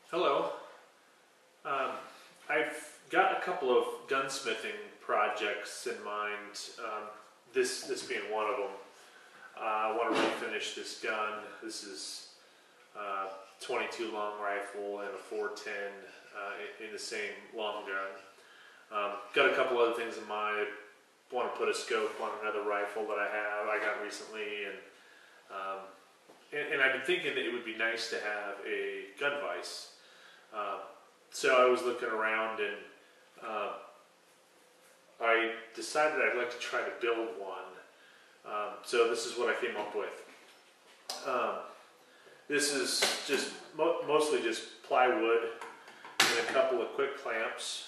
Hello. I've got a couple of gunsmithing projects in mind, this being one of them. I want to refinish this gun. This is a 22 long rifle and a 410 in the same long gun. Got a couple other things in mind. I want to put a scope on another rifle that I got recently, and I've been thinking that it would be nice to have a gun vise. So I was looking around and I decided I'd like to try to build one. So this is what I came up with. This is just mostly just plywood and a couple of quick clamps.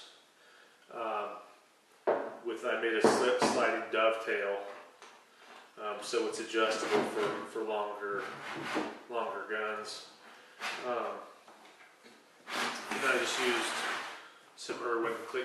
I made a sliding dovetail, so it's adjustable for longer guns. And I just used some Irwin quick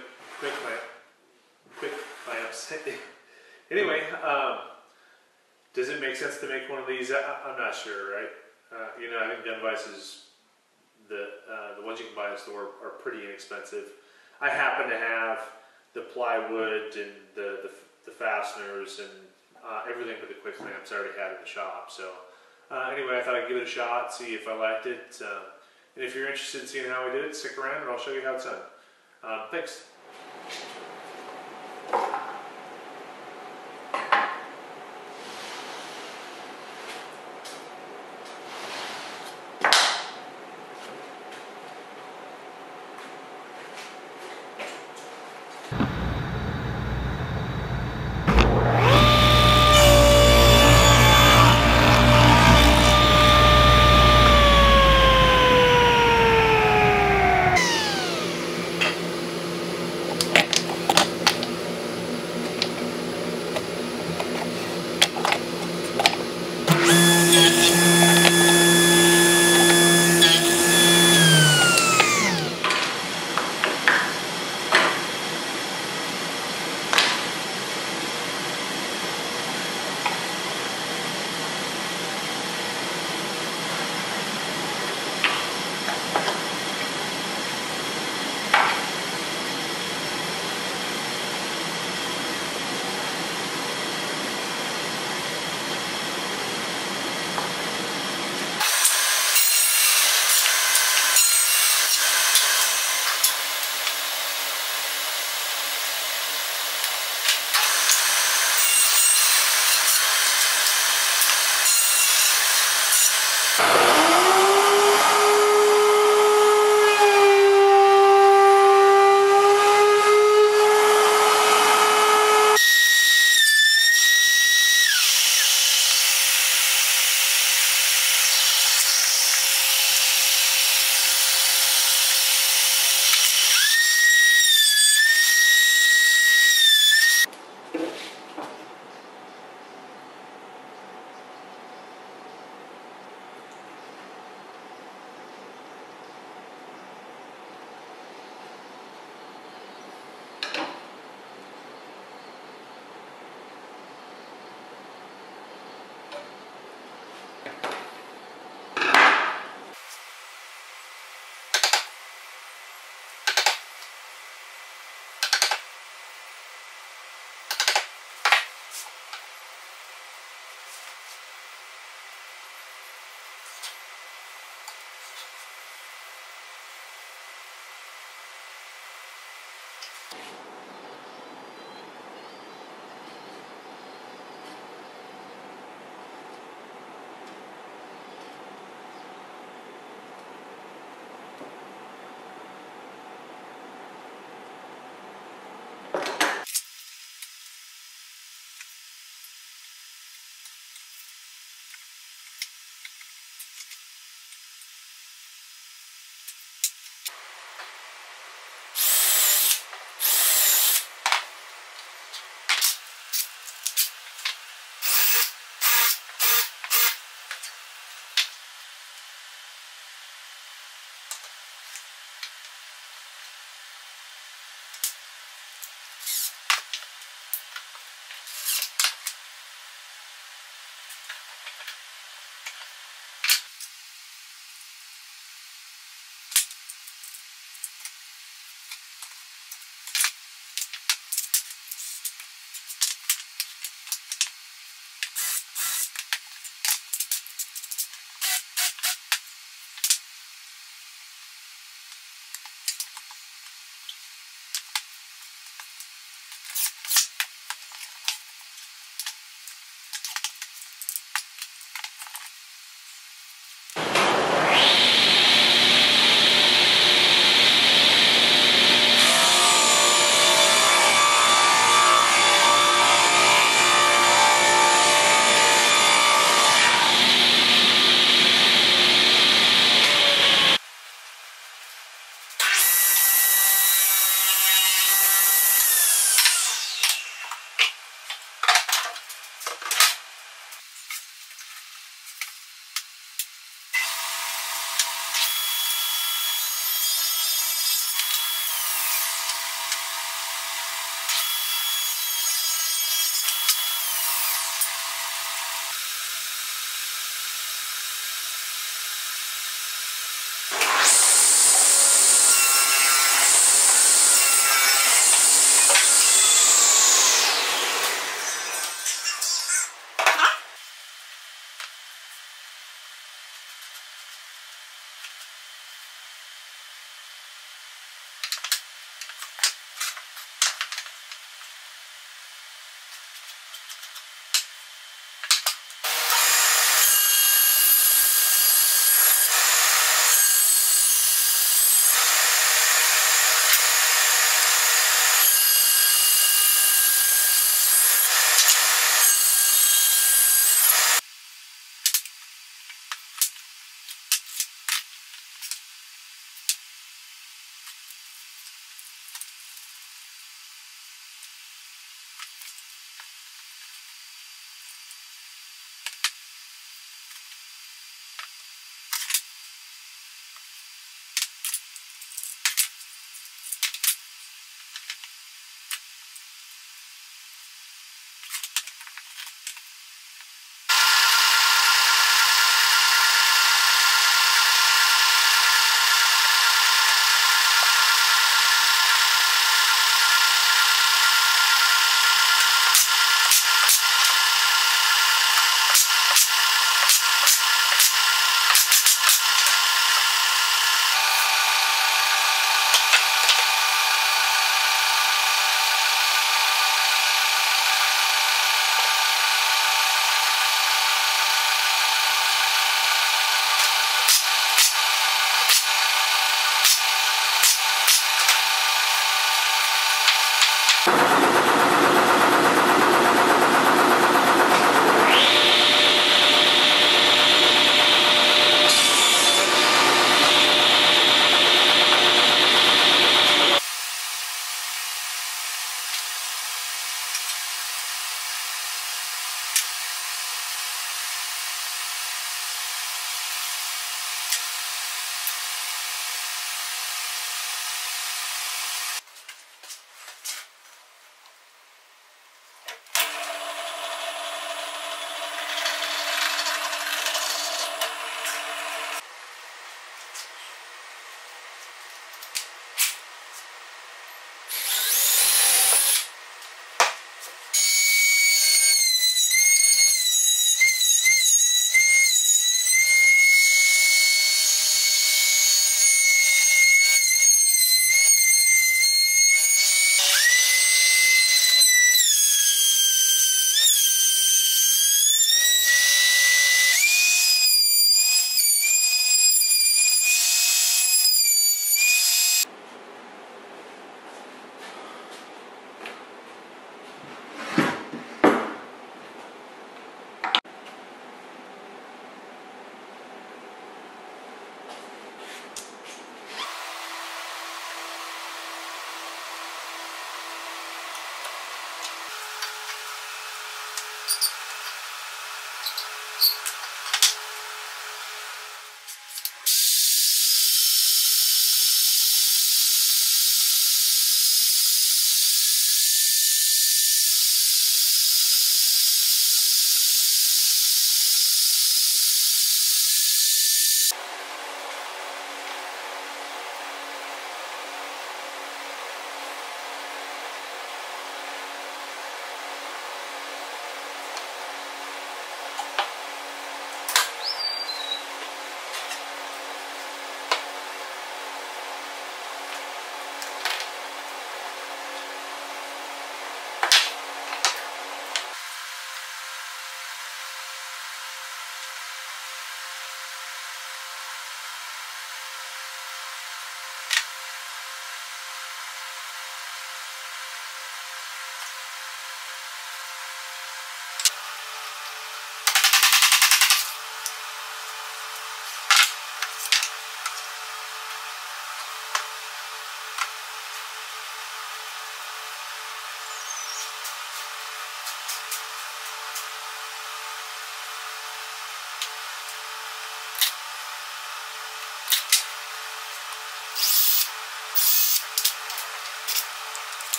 clamps. Anyway, does it make sense to make one of these? I'm not sure, right? I think Gun Vises, the ones you can buy in the store, are pretty inexpensive. I happen to have the plywood and the fasteners and everything but the quick clamps I already had in the shop. So anyway, I thought I'd give it a shot, see if I liked it. And if you're interested in seeing how I did it, stick around and I'll show you how it's done. Thanks.